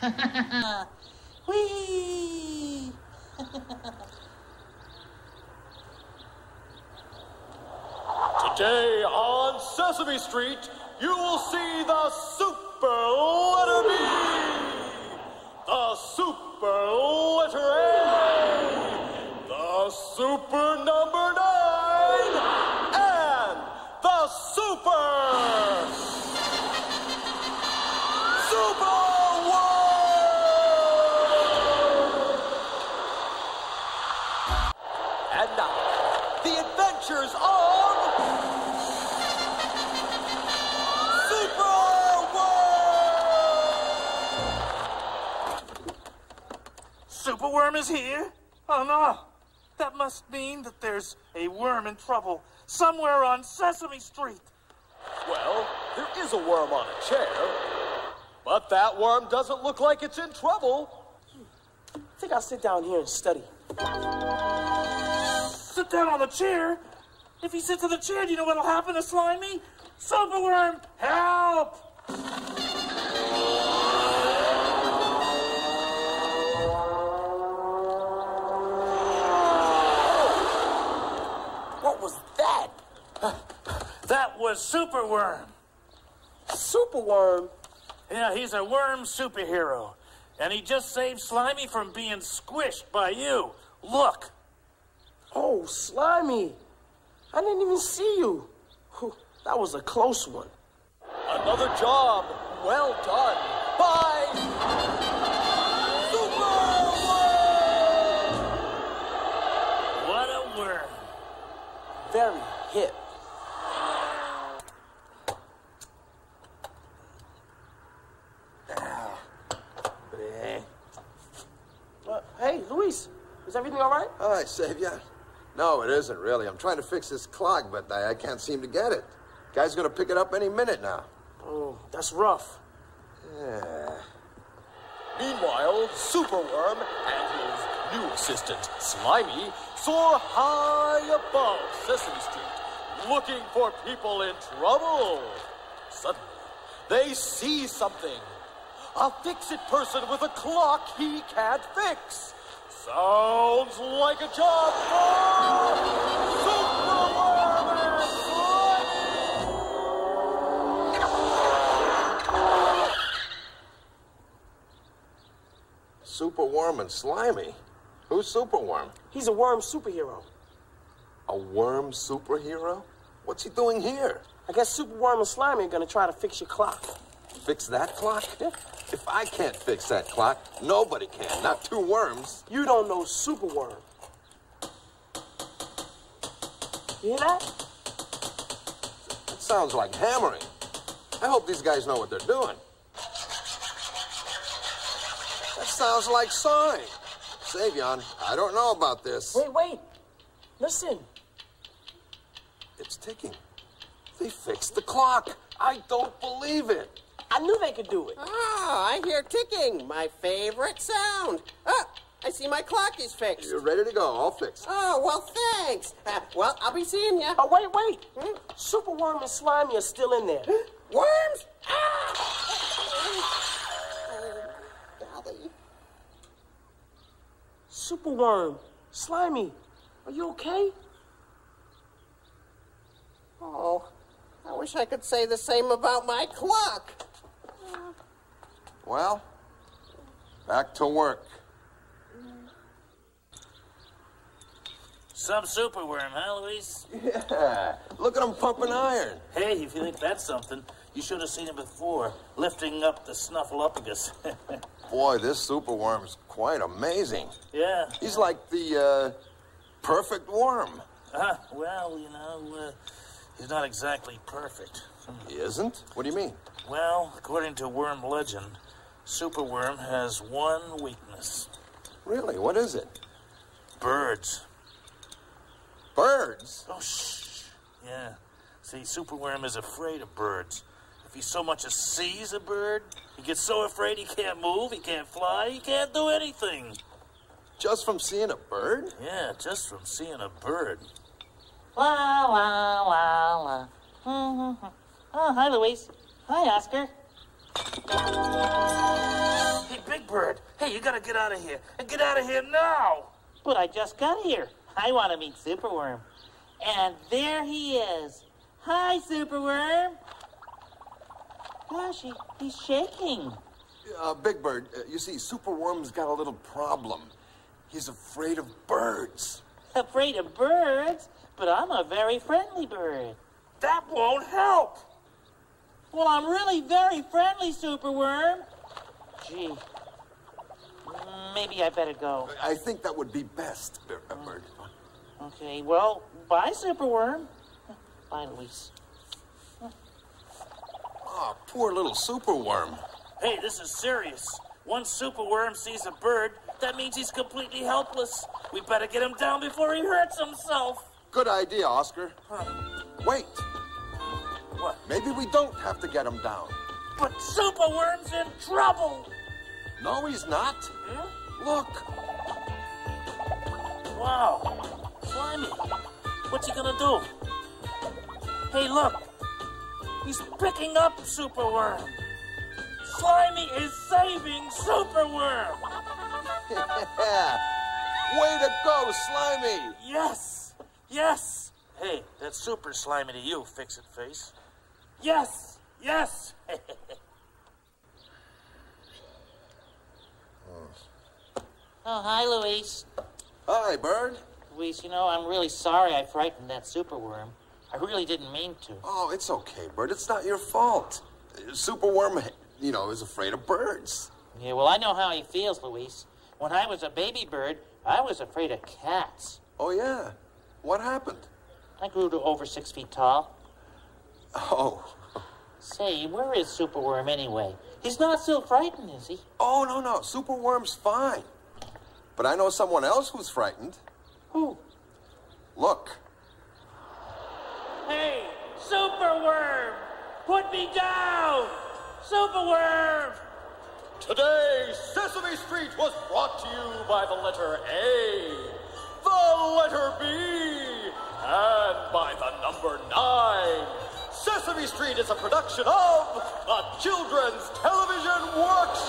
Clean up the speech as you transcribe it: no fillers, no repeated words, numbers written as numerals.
Whee! Today on Sesame Street, you will see the super letter B, the super letter A, the super number 9, and the SuperWorm! And now, the adventures of SuperWorm is here? Oh no! That must mean that there's a worm in trouble somewhere on Sesame Street. Well, there is a worm on a chair, but that worm doesn't look like it's in trouble. I think I'll sit down here and study. Sit down on the chair? If he sits on the chair, do you know what'll happen to Slimy? SuperWorm, help! What was that? That was SuperWorm. SuperWorm? Yeah, he's a worm superhero. And he just saved Slimy from being squished by you. Look. Oh, Slimy. I didn't even see you. Whew, that was a close one. Another job well done by SuperWorm! What a worm. Very hip. Hey, Luis, is everything all right? Hi, Savior. No, it isn't really. I'm trying to fix this clock, but I can't seem to get it. Guy's gonna pick it up any minute now. Oh, that's rough. Yeah. Meanwhile, SuperWorm and his new assistant, Slimy, soar high above Sesame Street, looking for people in trouble. Suddenly, they see something. A fix-it person with a clock he can't fix. Sounds like a job for SuperWorm and Slimy! SuperWorm and Slimy? Who's SuperWorm? He's a worm superhero. A worm superhero? What's he doing here? I guess SuperWorm and Slimy are gonna try to fix your clock. Fix that clock? If I can't fix that clock, nobody can. Not two worms. You don't know SuperWorm. You hear that? That sounds like hammering. I hope these guys know what they're doing. That sounds like sawing. Savion, I don't know about this. Wait. Listen. It's ticking. They fixed the clock. I don't believe it. I knew they could do it. Ah, I hear ticking, my favorite sound. Ah, I see my clock is fixed. You're ready to go, all fixed. Oh, well, thanks. Well, I'll be seeing you. Oh, wait. SuperWorm and Slimy are still in there. Worms? Ah! Golly. SuperWorm, Slimy, are you okay? Oh, I wish I could say the same about my clock. Well, back to work. Some SuperWorm, huh, Luis? Yeah, look at him pumping iron. Hey, if you think that's something, you should have seen him before, lifting up the Snuffleupagus. Boy, this SuperWorm's quite amazing. Yeah. He's like the, perfect worm. Well, you know, he's not exactly perfect. He isn't? What do you mean? Well, according to worm legend, SuperWorm has one weakness. Really? What is it? Birds. Birds? Oh, shh. Yeah. See, SuperWorm is afraid of birds. If he so much as sees a bird, he gets so afraid he can't move, he can't fly, he can't do anything. Just from seeing a bird? Yeah, just from seeing a bird. La, la, la, la. Oh, hi, Luis. Hi, Oscar. Hey, Big bird. Hey, you gotta get out of here. And get out of here now. But I just got here. I want to meet SuperWorm. And there he is. Hi, SuperWorm. Gosh, he's shaking. Big Bird, you see, SuperWorm's got a little problem. He's afraid of birds. Afraid of birds? But I'm a very friendly bird. That won't help. Well, I'm really very friendly, SuperWorm. Gee, maybe I better go. I think that would be best, Bird. Okay, well, bye, SuperWorm. Bye, Luis. Oh, poor little SuperWorm. Hey, this is serious. Once SuperWorm sees a bird, that means he's completely helpless. We better get him down before he hurts himself. Good idea, Oscar. Wait. What? Maybe we don't have to get him down. But SuperWorm's in trouble. No, he's not. Look. Wow. Slimy. What's he gonna do? Hey, look. He's picking up SuperWorm. Slimy is saving SuperWorm. Yeah. Way to go, Slimy. Yes. Yes. Hey, that's super slimy to you, Fix-It Face. Yes. Yes. Oh, hi, Luis. Hi, Bird. Luis, you know, I'm really sorry I frightened that SuperWorm. I really didn't mean to. Oh, it's okay, Bird. It's not your fault. SuperWorm, is afraid of birds. Yeah, well, I know how he feels, Luis. When I was a baby bird, I was afraid of cats. Oh, yeah? What happened? I grew to over 6 feet tall. Oh. Say, where is SuperWorm anyway? He's not so frightened, is he? Oh, no. SuperWorm's fine. But I know someone else who's frightened. Who? Look. Hey, SuperWorm! Put me down! SuperWorm! Today, Sesame Street was brought to you by the letter A, the letter B, and by the number 9. Sesame Street is a production of the Children's Television Workshop.